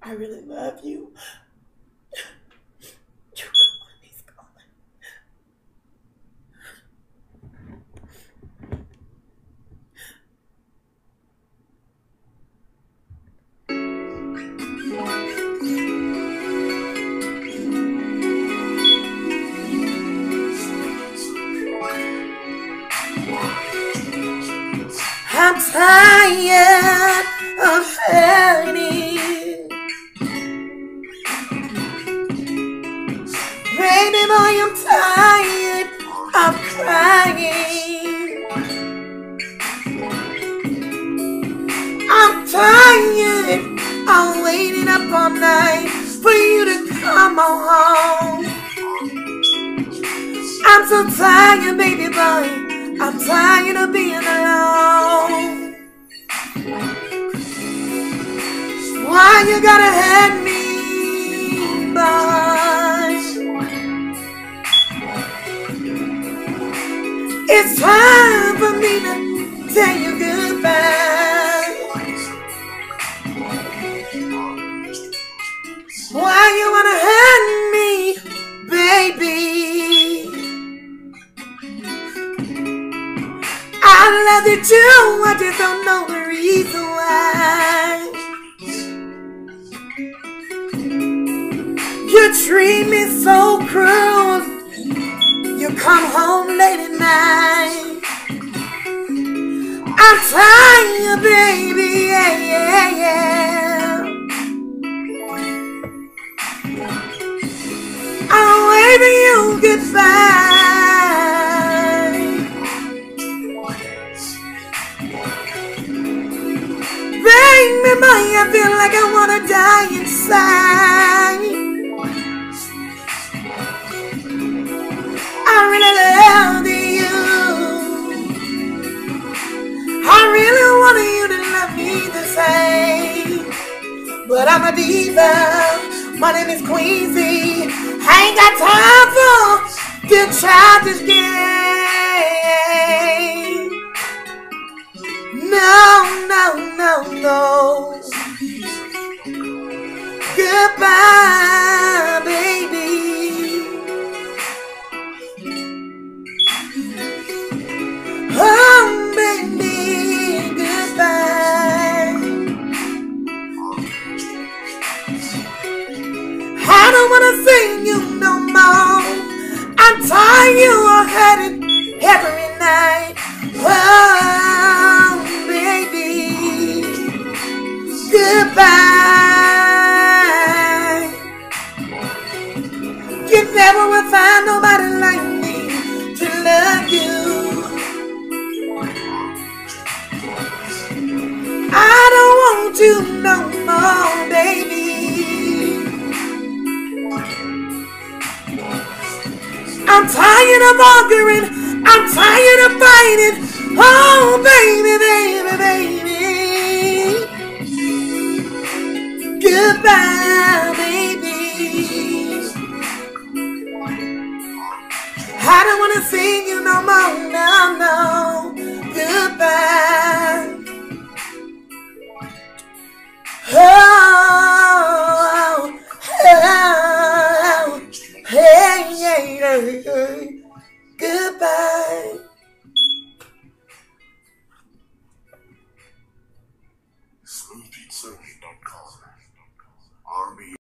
I really love you. You know what he's going. I'm tired of hurting. Baby boy, I'm tired of crying. I'm tired of waiting up all night for you to come home. I'm so tired, baby boy. I'm tired of being alone. Why you gotta hurt me, boy? It's time for me to tell you goodbye. Why you wanna hurt me, baby? I love you too, I just don't know the reason why. You treat me so cruel. You come home late at night. I'm tired, baby, yeah, yeah, yeah. I'm waving you goodbye. Baby, I feel like I wanna die inside. I really love you. I really wanted you to love me the same. But I'm a diva. My name is Queasy. I ain't got time for the childish game. No, no, no, no. Goodbye, baby. Oh, baby, goodbye. I don't wanna see you no more. I'm tired of hurting every night. Oh, baby, goodbye. You never will find nobody like me to love you. I don't want you no more, baby. I'm tired of arguing. I'm tired of fighting. Oh, baby, baby.